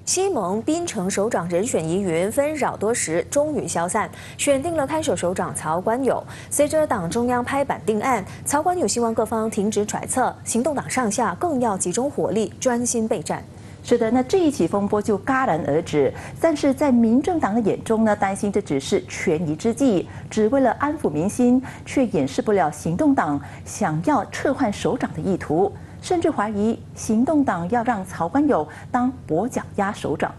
西蒙槟城首长人选疑云纷扰多时，终于消散，选定了看守首长曹观友。随着党中央拍板定案，曹观友希望各方停止揣测，行动党上下更要集中火力，专心备战。 是的，那这一起风波就戛然而止。但是在民政党的眼中呢，担心这只是权宜之计，只为了安抚民心，却掩饰不了行动党想要撤换首长的意图，甚至怀疑行动党要让曹观友当跛脚鸭首长。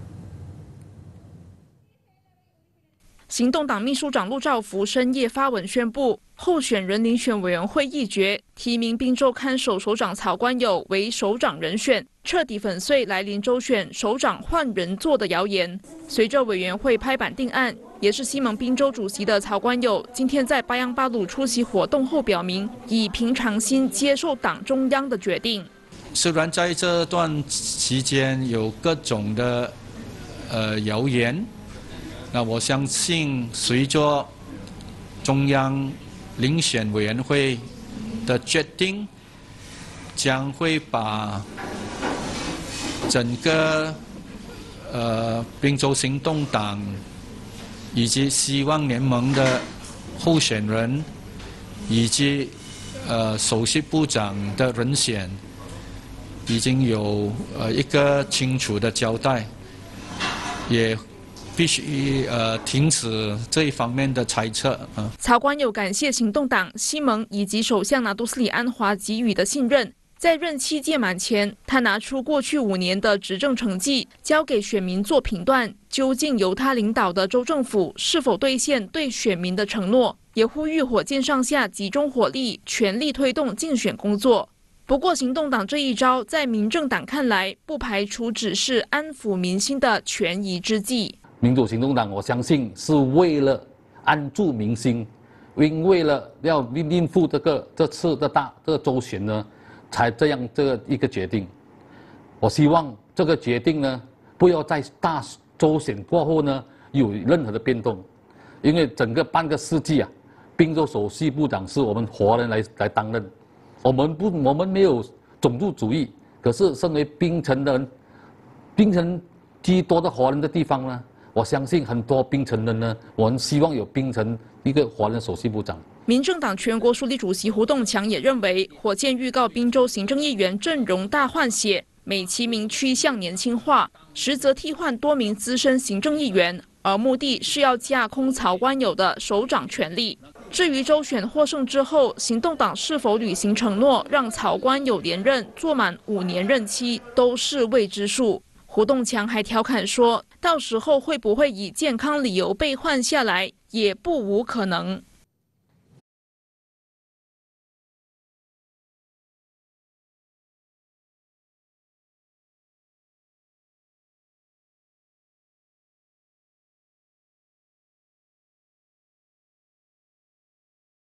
行动党秘书长陆兆福深夜发文宣布，候选人遴选委员会议决提名宾州看守首长曹观友为首长人选，彻底粉碎来临州选首长换人做的谣言。随着委员会拍板定案，也是西蒙宾州主席的曹观友今天在巴央巴鲁出席活动后表明，以平常心接受党中央的决定。 虽然在这段期间有各种的谣言。 那我相信，随着中央遴选委员会的决定，将会把整个宾州行动党以及希望联盟的候选人，以及首席部长的人选，已经有一个清楚的交代，也。 必须停止这一方面的猜测啊。 曹观友感谢行动党、西蒙以及首相拿督斯里安华给予的信任。在任期届满前，他拿出过去5年的执政成绩，交给选民做评断。究竟由他领导的州政府是否兑现对选民的承诺？也呼吁火箭上下集中火力，全力推动竞选工作。不过，行动党这一招，在民政党看来，不排除只是安抚民心的权宜之计。 民主行动党，我相信是为了安住民心，为了要应付这次的这个州选呢，才这样一个决定。我希望这个决定呢，不要在大州选过后呢有任何的变动，因为整个半个世纪啊，宾州首席部长是我们华人来担任，我们没有种族主义，可是身为槟城的人，槟城居多的华人的地方呢。 我相信很多槟城人呢，我们希望有槟城一个华人首席部长。 民政党全国书记主席胡栋强也认为，火箭预告宾州行政议员阵容大换血，美其名趋向年轻化，实则替换多名资深行政议员，而目的是要架空曹观友的首长权力。至于州选获胜之后，行动党是否履行承诺，让曹观友连任做满5年任期，都是未知数。 胡栋强还调侃说，到时候会不会以健康理由被换下来，也不无可能。